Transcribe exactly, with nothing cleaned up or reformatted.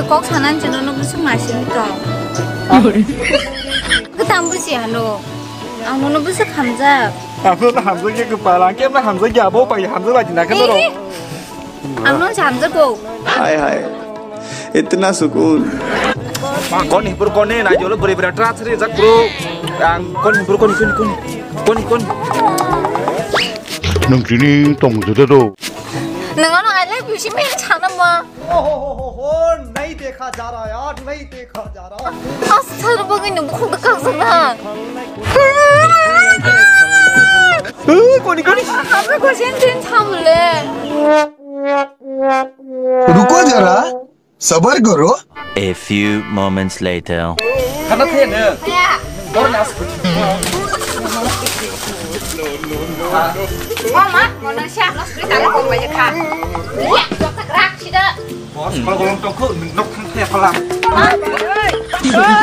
꼭 사난지는 무슨 맛입니까? 그 담부시 하노. 아, 너는 무슨 감자? 아, 그건 함정이 그 바람 깨면 함정이 아보 바이 함정가 지나 그대로. 안 놓은 잠자고. हाय हाय इतना सुकून con hình con này này rồi beri beri trans đi giặc bro ang con hình con con con con con nông chỉ đi tổng từ đâu 너는 알레 비시면 차나마. ओहो नहीं देखा जा रहा यार नहीं देखा जा रहा 아, 스타를 보기 너무 콩닥강성나. 꼬니 꼬니 아무 고생된 참을래. रुको जरा सबर करो A few moments later. 하나 태는 야, 너는 나스 엄마, 너는 샤너 스크린 달라 보고 봐야 카. 야, 저딱 락 시다. boss kalau golong tongku nok thang the phalam 아,